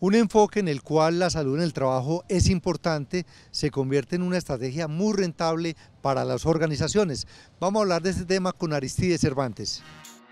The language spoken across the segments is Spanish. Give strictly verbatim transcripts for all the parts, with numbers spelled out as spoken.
Un enfoque en el cual la salud en el trabajo es importante se convierte en una estrategia muy rentable para las organizaciones. Vamos a hablar de este tema con Aristides Cervantes.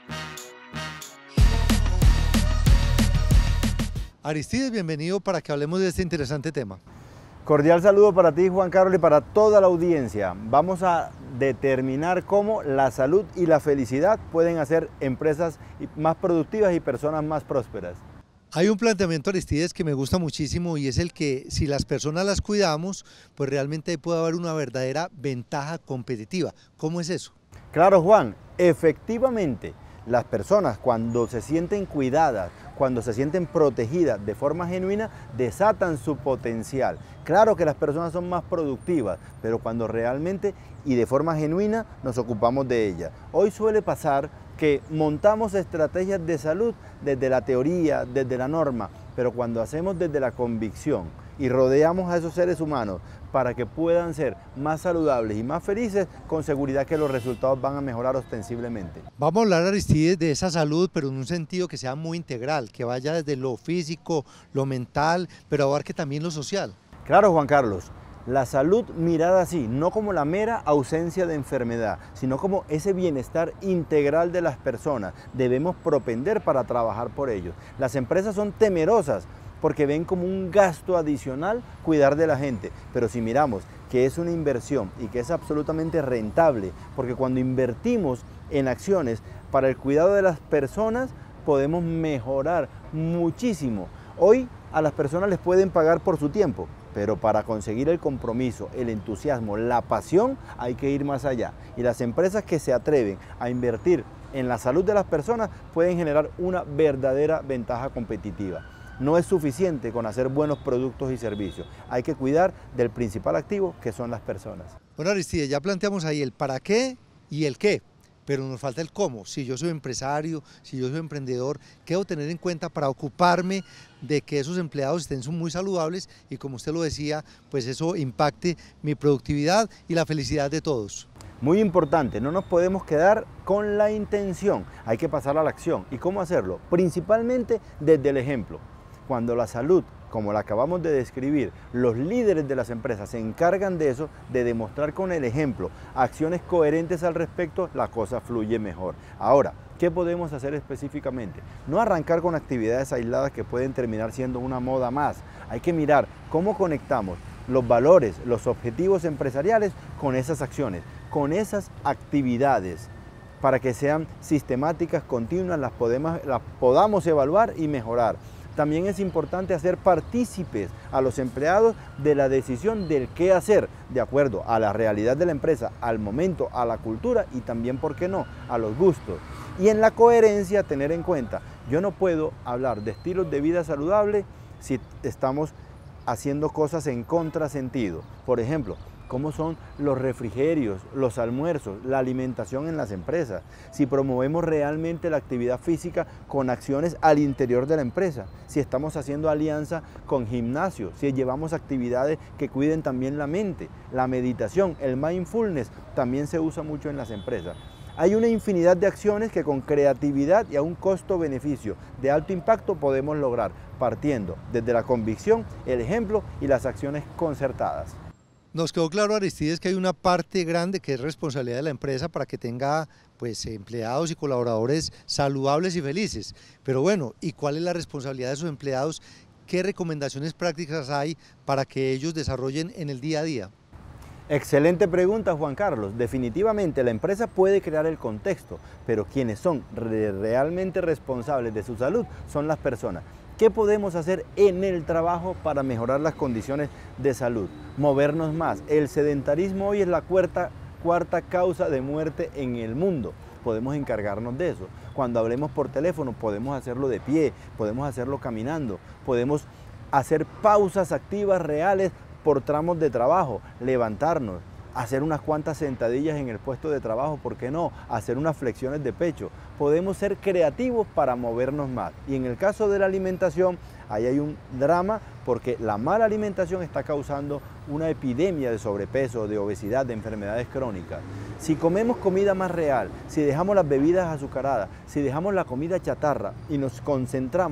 Aristides, bienvenido para que hablemos de este interesante tema. Cordial saludo para ti, Juan Carlos, y para toda la audiencia. Vamos a determinar cómo la salud y la felicidad pueden hacer empresas más productivas y personas más prósperas. Hay un planteamiento, Aristides, que me gusta muchísimo y es el que si las personas las cuidamos, pues realmente puede haber una verdadera ventaja competitiva. ¿Cómo es eso? Claro, Juan, efectivamente, las personas cuando se sienten cuidadas, cuando se sienten protegidas de forma genuina, desatan su potencial. Claro que las personas son más productivas, pero cuando realmente y de forma genuina nos ocupamos de ellas. Hoy suele pasar que montamos estrategias de salud desde la teoría, desde la norma, pero cuando hacemos desde la convicción y rodeamos a esos seres humanos para que puedan ser más saludables y más felices, con seguridad que los resultados van a mejorar ostensiblemente. Vamos a hablar, Aristides, de esa salud, pero en un sentido que sea muy integral, que vaya desde lo físico, lo mental, pero abarque también lo social. Claro, Juan Carlos. La salud mirada así, no como la mera ausencia de enfermedad, sino como ese bienestar integral de las personas. Debemos propender para trabajar por ellos. Las empresas son temerosas porque ven como un gasto adicional cuidar de la gente, pero si miramos que es una inversión y que es absolutamente rentable, porque cuando invertimos en acciones para el cuidado de las personas, podemos mejorar muchísimo. Hoy a las personas les pueden pagar por su tiempo, pero para conseguir el compromiso, el entusiasmo, la pasión, hay que ir más allá. Y las empresas que se atreven a invertir en la salud de las personas pueden generar una verdadera ventaja competitiva. No es suficiente con hacer buenos productos y servicios. Hay que cuidar del principal activo, que son las personas. Bueno, Aristides, ya planteamos ahí el para qué y el qué, pero nos falta el cómo. Si yo soy empresario, si yo soy emprendedor, ¿qué debo tener en cuenta para ocuparme de que esos empleados estén muy saludables y, como usted lo decía, pues eso impacte mi productividad y la felicidad de todos? Muy importante, no nos podemos quedar con la intención, hay que pasar a la acción. ¿Y cómo hacerlo? Principalmente desde el ejemplo. Cuando la salud, como la acabamos de describir, los líderes de las empresas se encargan de eso, de demostrar con el ejemplo acciones coherentes al respecto, la cosa fluye mejor. Ahora, ¿qué podemos hacer específicamente? No arrancar con actividades aisladas que pueden terminar siendo una moda más. Hay que mirar cómo conectamos los valores, los objetivos empresariales con esas acciones, con esas actividades, para que sean sistemáticas, continuas, las, podemos, las podamos evaluar y mejorar. También es importante hacer partícipes a los empleados de la decisión del qué hacer, de acuerdo a la realidad de la empresa, al momento, a la cultura y también, ¿por qué no?, a los gustos. Y en la coherencia tener en cuenta, yo no puedo hablar de estilos de vida saludable si estamos haciendo cosas en contrasentido. Por ejemplo, cómo son los refrigerios, los almuerzos, la alimentación en las empresas, si promovemos realmente la actividad física con acciones al interior de la empresa, si estamos haciendo alianza con gimnasios, si llevamos actividades que cuiden también la mente, la meditación, el mindfulness también se usa mucho en las empresas. Hay una infinidad de acciones que con creatividad y a un costo-beneficio de alto impacto podemos lograr, partiendo desde la convicción, el ejemplo y las acciones concertadas. Nos quedó claro, Aristides, que hay una parte grande que es responsabilidad de la empresa para que tenga pues, empleados y colaboradores saludables y felices. Pero bueno, ¿y cuál es la responsabilidad de esos empleados? ¿Qué recomendaciones prácticas hay para que ellos desarrollen en el día a día? Excelente pregunta, Juan Carlos. Definitivamente la empresa puede crear el contexto, pero quienes son re- realmente responsables de su salud son las personas. ¿Qué podemos hacer en el trabajo para mejorar las condiciones de salud? Movernos más. El sedentarismo hoy es la cuarta, cuarta causa de muerte en el mundo. Podemos encargarnos de eso. Cuando hablemos por teléfono podemos hacerlo de pie, podemos hacerlo caminando, podemos hacer pausas activas reales por tramos de trabajo, levantarnos, hacer unas cuantas sentadillas en el puesto de trabajo, ¿por qué no? Hacer unas flexiones de pecho. Podemos ser creativos para movernos más. Y en el caso de la alimentación, ahí hay un drama porque la mala alimentación está causando una epidemia de sobrepeso, de obesidad, de enfermedades crónicas. Si comemos comida más real, si dejamos las bebidas azucaradas, si dejamos la comida chatarra y nos concentramos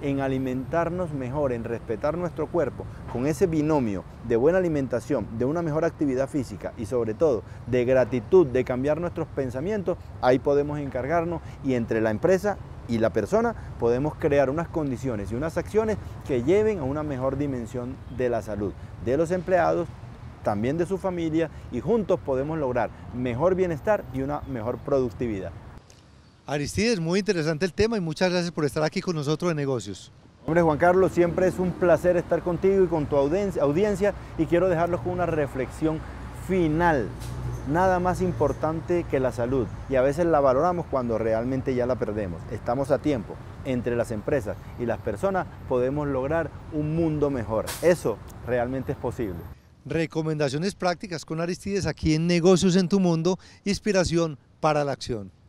en alimentarnos mejor, en respetar nuestro cuerpo, con ese binomio de buena alimentación, de una mejor actividad física y sobre todo de gratitud, de cambiar nuestros pensamientos, ahí podemos encargarnos y entre la empresa y la persona podemos crear unas condiciones y unas acciones que lleven a una mejor dimensión de la salud de los empleados, también de su familia, y juntos podemos lograr mejor bienestar y una mejor productividad. Aristides, muy interesante el tema y muchas gracias por estar aquí con nosotros de Negocios. Hombre, Juan Carlos, siempre es un placer estar contigo y con tu audiencia, audiencia y quiero dejarlos con una reflexión final. Nada más importante que la salud y a veces la valoramos cuando realmente ya la perdemos. Estamos a tiempo. Entre las empresas y las personas podemos lograr un mundo mejor. Eso realmente es posible. Recomendaciones prácticas con Aristides aquí en Negocios en tu Mundo, inspiración para la acción.